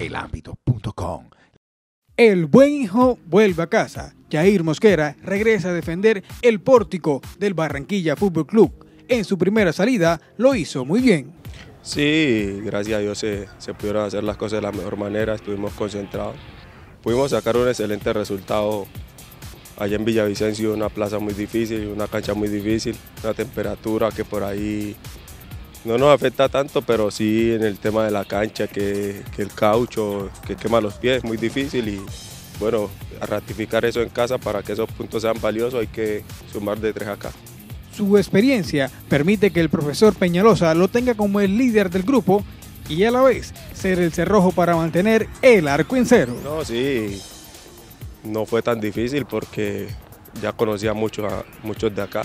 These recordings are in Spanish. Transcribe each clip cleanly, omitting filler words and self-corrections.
elambito.com. El buen hijo vuelve a casa. Jair Mosquera regresa a defender el pórtico del Barranquilla Fútbol Club. En su primera salida lo hizo muy bien. Sí, gracias a Dios se pudieron hacer las cosas de la mejor manera, estuvimos concentrados. Pudimos sacar un excelente resultado allá en Villavicencio, una plaza muy difícil, una cancha muy difícil, una temperatura que por ahí no nos afecta tanto, pero sí en el tema de la cancha, que el caucho, que quema los pies, es muy difícil y bueno, a ratificar eso en casa para que esos puntos sean valiosos hay que sumar de 3 acá. Su experiencia permite que el profesor Peñalosa lo tenga como el líder del grupo y a la vez ser el cerrojo para mantener el arco en cero. No, sí, no fue tan difícil porque ya conocía muchos de acá.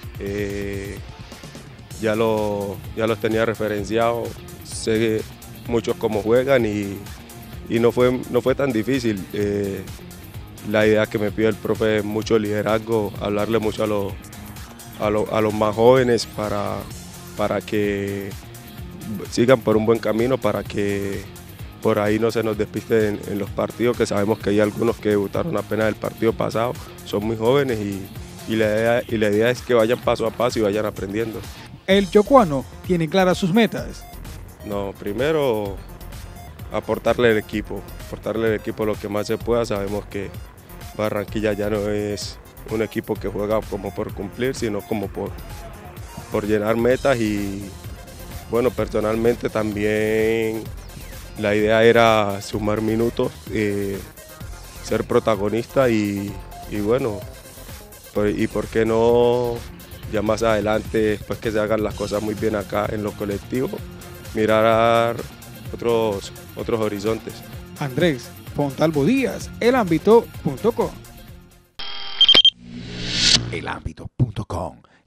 Ya los tenía referenciados, sé muchos cómo juegan y no fue tan difícil. La idea que me pide el profe es mucho liderazgo, hablarle mucho a los más jóvenes para que sigan por un buen camino, para que por ahí no se nos despisten en los partidos, que sabemos que hay algunos que debutaron apenas el partido pasado, son muy jóvenes y la idea es que vayan paso a paso y vayan aprendiendo. El chocuano tiene claras sus metas. No, primero aportarle al equipo lo que más se pueda. Sabemos que Barranquilla ya no es un equipo que juega como por cumplir, sino como por llenar metas y bueno, personalmente también la idea era sumar minutos, ser protagonista y bueno, y por qué no ya más adelante, después que se hagan las cosas muy bien acá en lo colectivo, mirar otros horizontes. Andrés Fontalvo Díaz, elambito.com. elambito.com.